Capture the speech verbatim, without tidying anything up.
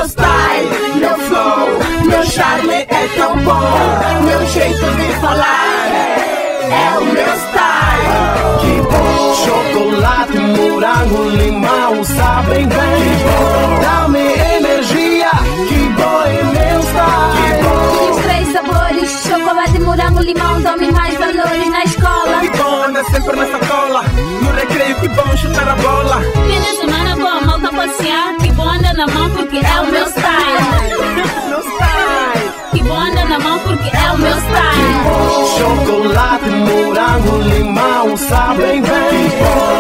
meu style, meu flow, meu charme é tão bom. Meu jeito de falar é o meu style. Que bom. Chocolate, morango, limão, sabem bem. Que bom. Dá-me energia, que bom é meu style. Que bom. Os três sabores, chocolate, morango, limão, dão-me mais valores na escola. Que bom, anda sempre nessa cola. No recreio, que bom chutar a bola. Fim de semana com a malta passear, que bom anda na mão porque é o meu style. Meu style. Que bom anda na mão porque é o meu style. Chocolate, morango, limão, sabem bem.